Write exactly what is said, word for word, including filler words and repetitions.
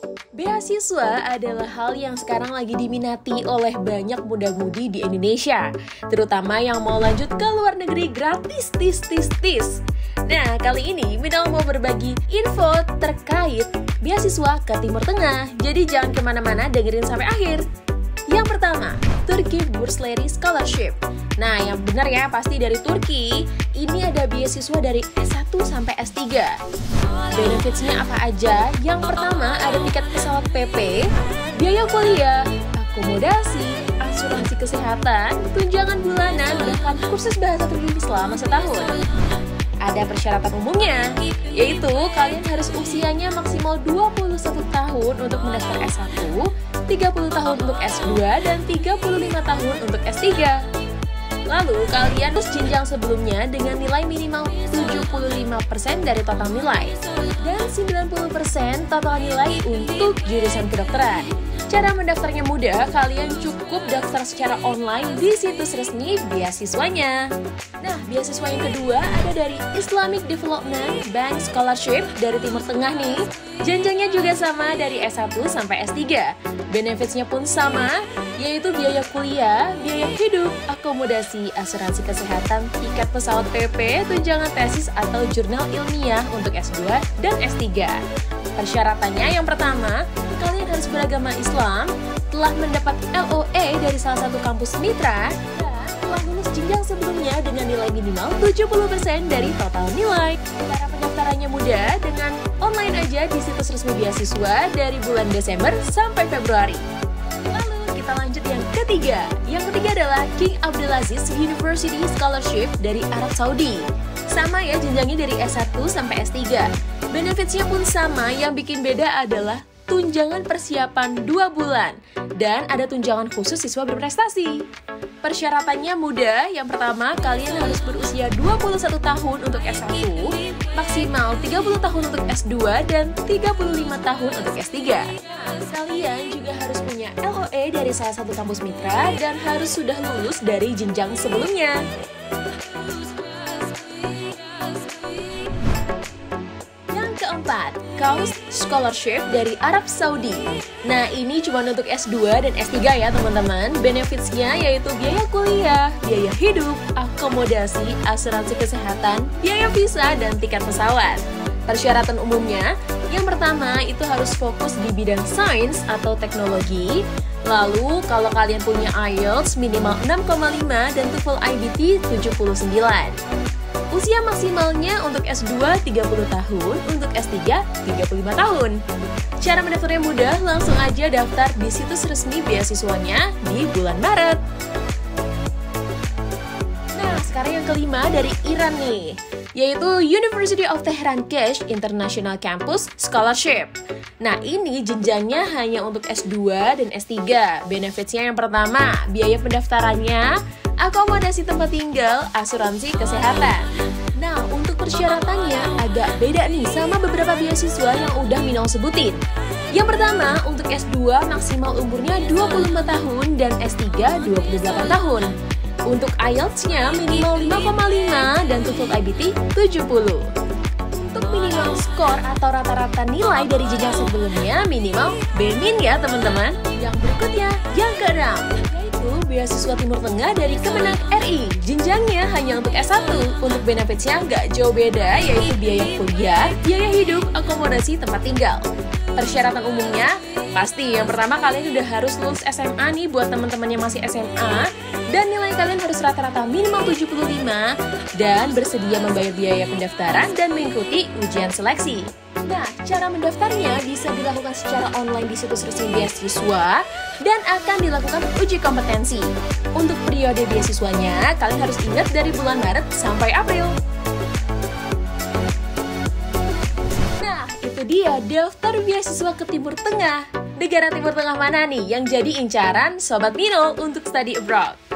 Beasiswa adalah hal yang sekarang lagi diminati oleh banyak muda-mudi di Indonesia, terutama yang mau lanjut ke luar negeri gratis, tis, tis, tis. Nah, kali ini Minal mau berbagi info terkait beasiswa ke Timur Tengah, jadi jangan kemana-mana, dengerin sampai akhir. Yang pertama, Turki Bursary Scholarship. Nah, yang benar ya, pasti dari Turki. Ini ada beasiswa dari S satu sampai S tiga. Benefitsnya apa aja? Yang pertama, ada tiket pesawat P P, biaya kuliah, akomodasi, asuransi kesehatan, tunjangan bulanan, bahkan kursus bahasa Turki selama setahun. Ada persyaratan umumnya, yaitu kalian harus usianya maksimal dua puluh satu tahun untuk mendaftar S satu, tiga puluh tahun untuk S dua, dan tiga puluh lima tahun untuk S tiga. Lalu, kalian harus jenjang sebelumnya dengan nilai minimal tujuh puluh lima persen dari total nilai dan sembilan puluh persen total nilai untuk jurusan kedokteran. Cara mendaftarnya mudah, kalian cukup daftar secara online di situs resmi beasiswanya. Nah, beasiswa yang kedua ada dari Islamic Development Bank Scholarship dari Timur Tengah nih. Jenjangnya juga sama dari S satu sampai S tiga. Benefitsnya pun sama, yaitu biaya kuliah, biaya hidup, akomodasi, asuransi kesehatan, tiket pesawat P P, tunjangan tesis atau jurnal ilmiah untuk S dua dan S tiga. Persyaratannya yang pertama, kalian harus beragama Islam, telah mendapat L O E dari salah satu kampus mitra, dan telah lulus jenjang sebelumnya dengan nilai minimal tujuh puluh persen dari total nilai. Cara pendaftarannya mudah dengan online aja di situs resmi beasiswa dari bulan Desember sampai Februari. Lalu kita lanjut yang ketiga. Yang ketiga adalah King Abdulaziz University Scholarship dari Arab Saudi. Sama ya jenjangnya dari S satu sampai S tiga. Benefitsnya pun sama, yang bikin beda adalah tunjangan persiapan dua bulan dan ada tunjangan khusus siswa berprestasi. Persyaratannya mudah, yang pertama kalian harus berusia dua puluh satu tahun untuk S satu, maksimal tiga puluh tahun untuk S dua, dan tiga puluh lima tahun untuk S tiga. Kalian juga harus punya L O E dari salah satu kampus mitra dan harus sudah lulus dari jenjang sebelumnya. Keempat, Kaus Scholarship dari Arab Saudi. Nah, ini cuma untuk S dua dan S tiga ya teman-teman. Benefitsnya yaitu biaya kuliah, biaya hidup, akomodasi, asuransi kesehatan, biaya visa, dan tiket pesawat. Persyaratan umumnya, yang pertama itu harus fokus di bidang sains atau teknologi. Lalu, kalau kalian punya I E L T S minimal enam koma lima dan TOEFL I B T tujuh puluh sembilan. Usia maksimalnya untuk S dua tiga puluh tahun, untuk S tiga tiga puluh lima tahun. Cara mendaftarnya mudah, langsung aja daftar di situs resmi beasiswanya di bulan Maret. Nah, sekarang yang kelima dari Iran nih, yaitu University of Tehran Kesh International Campus Scholarship. Nah, ini jenjangnya hanya untuk S dua dan S tiga. Benefitsnya yang pertama, biaya pendaftarannya, akomodasi tempat tinggal, asuransi kesehatan. Nah, untuk persyaratannya agak beda nih sama beberapa beasiswa yang udah Minal sebutin. Yang pertama, untuk S dua maksimal umurnya dua puluh lima tahun dan S tiga dua puluh delapan tahun. Untuk I E L T S-nya minimal lima koma lima dan TOEFL I B T tujuh puluh. Untuk minimal skor atau rata-rata nilai dari jenjang sebelumnya minimal B min ya teman-teman. Yang berikutnya, yang keenam, beasiswa Timur Tengah dari Kemenag R I. Jenjangnya hanya untuk S satu. Untuk benefitsnya nggak jauh beda, yaitu biaya kuliah, biaya hidup, akomodasi, tempat tinggal. Persyaratan umumnya, pasti yang pertama kalian udah harus lulus S M A nih buat teman-teman yang masih S M A. Dan nilai kalian harus rata-rata minimal tujuh puluh lima dan bersedia membayar biaya pendaftaran dan mengikuti ujian seleksi. Nah, cara mendaftarnya bisa dilakukan secara online di situs resmi beasiswa dan akan dilakukan uji kompetensi. Untuk periode beasiswanya, kalian harus ingat dari bulan Maret sampai April. Nah, itu dia daftar beasiswa ke Timur Tengah. Negara Timur Tengah mana nih yang jadi incaran Sobat Minal untuk study abroad?